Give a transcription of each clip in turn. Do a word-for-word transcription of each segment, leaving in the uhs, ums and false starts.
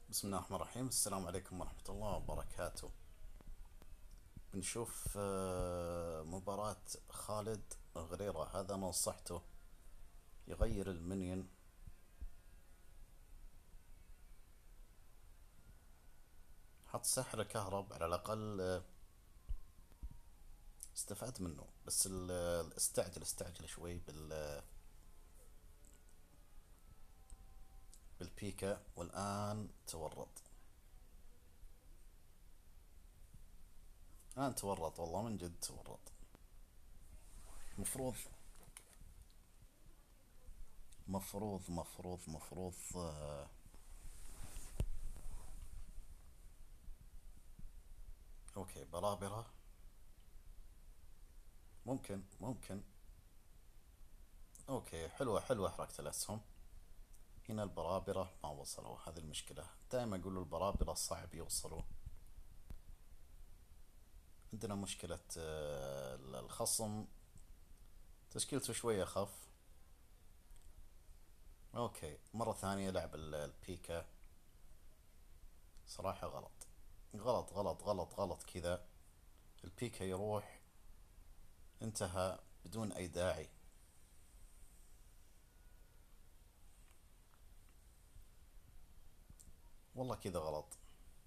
بسم الله الرحمن الرحيم. السلام عليكم ورحمة الله وبركاته. بنشوف آه، مباراة خالد غريرة. هذا أنا نصحته يغير المنيون. حط سحر كهرب على الأقل. آه، استفدت منه، بس ال- آه، استعجل استعجل شوي بال بالبيكا، والآن تورط. الآن تورط، والله من جد تورط. مفروض مفروض مفروض مفروض آه، أوكي، برابرة. ممكن ممكن. أوكي، حلوة حلوة حركة الأسهم. هنا البرابرة ما وصلوا، هذه المشكلة. دائما أقول البرابرة صعب يوصلوا. عندنا مشكلة آه، الخصم تشكيلته شوية أخف. أوكي، مرة ثانية لعب ال- البيكا. صراحة غلط غلط غلط غلط غلط كذا. البيكا يروح، انتهى بدون أي داعي. والله كذا غلط.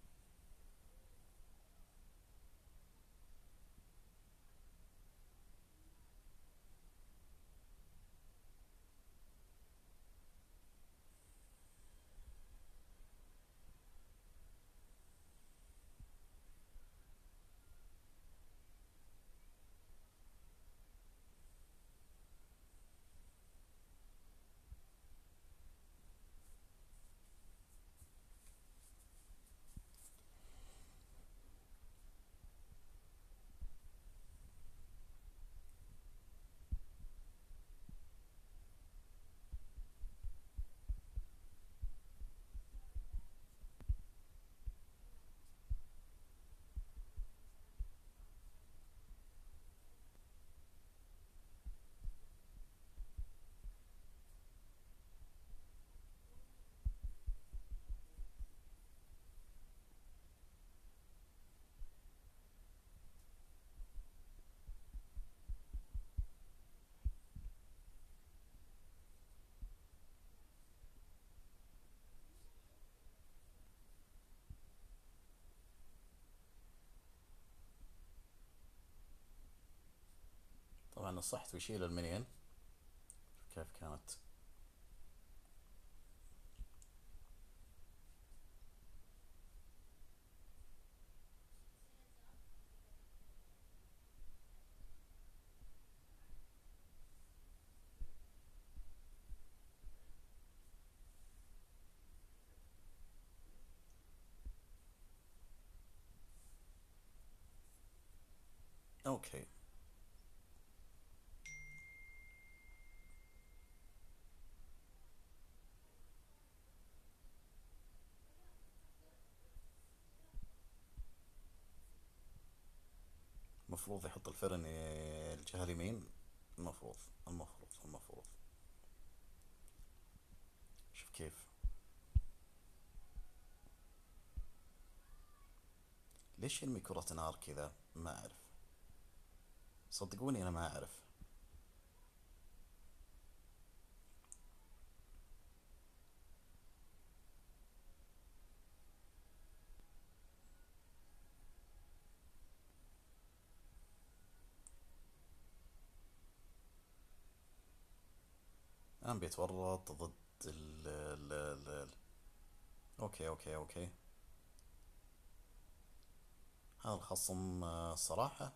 طبعا نصحت ويشيل المنين. كيف كانت؟ أوكي، المفروض يحط الفرن الجهة اليمين. المفروض المفروض المفروض شوف كيف. ليش يرمي كرة نار كذا؟ ما أعرف، صدقوني أنا ما أعرف. الآن بيتورط ضد ال ال ال ال أوكي أوكي أوكي. هذا الخصم آه، صراحة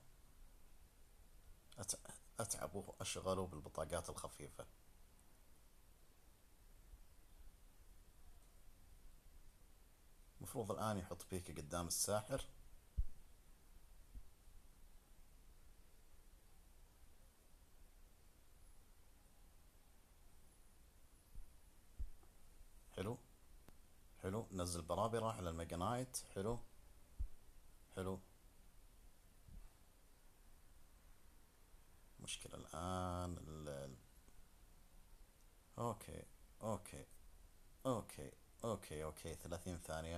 أت- أتعبه أشغله بالبطاقات الخفيفة. المفروض الآن يحط بيك قدام الساحر. حلو حلو، نزل برابرة على الميجانايت. حلو حلو. مشكلة الآن ال ال- أوكي أوكي أوكي اوكي اوكي، ثلاثين ثانية.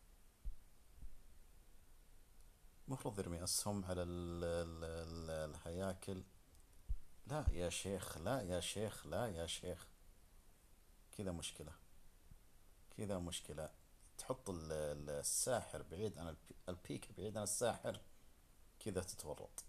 المفروض يرمي اسهم على ال ال ال الهياكل. لا يا شيخ، لا يا شيخ، لا يا شيخ. كذا مشكلة، كذا مشكلة. تحط ال- ال- الساحر بعيد عن البي- البيك، بعيد عن الساحر، كذا تتورط.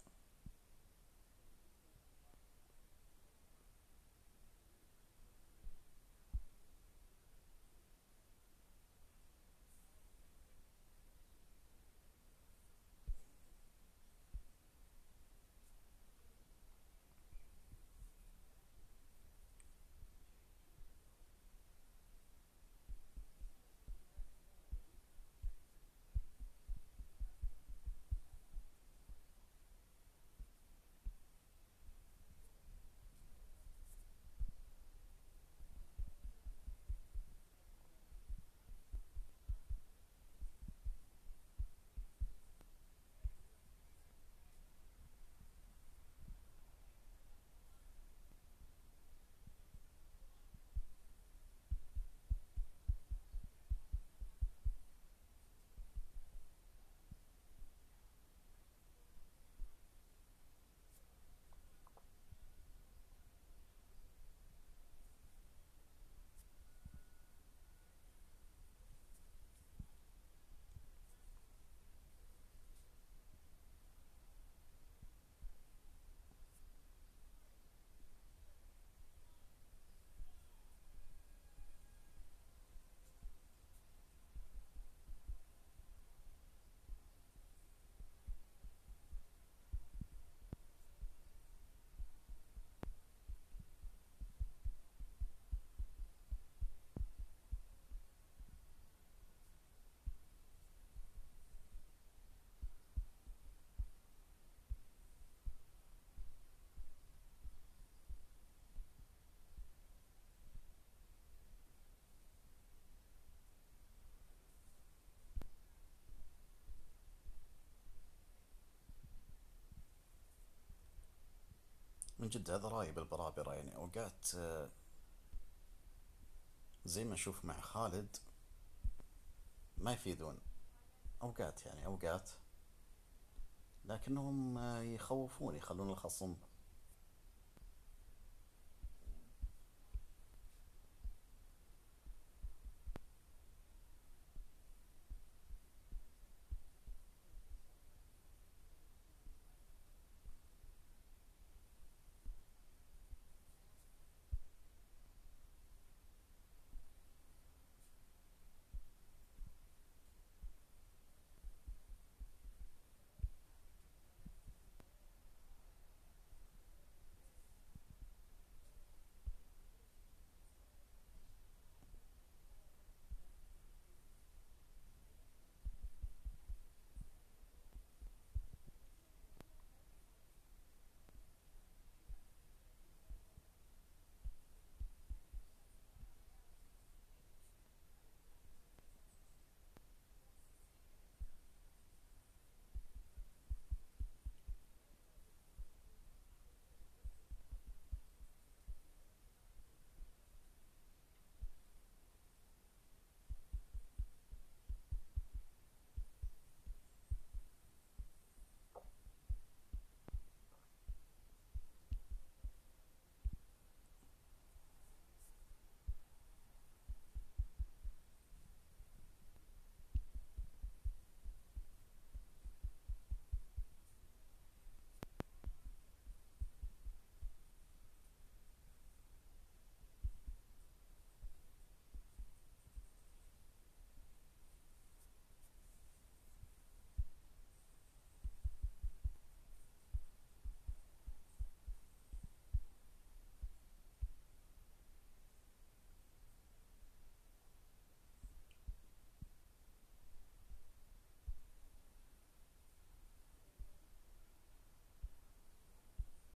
من جد هذا رأيي بالبرابرة، يعني أوقات آه، زي ما نشوف مع خالد ما يفيدون. أوقات يعني أوقات، لكنهم آه، يخوفون، يخلون الخصم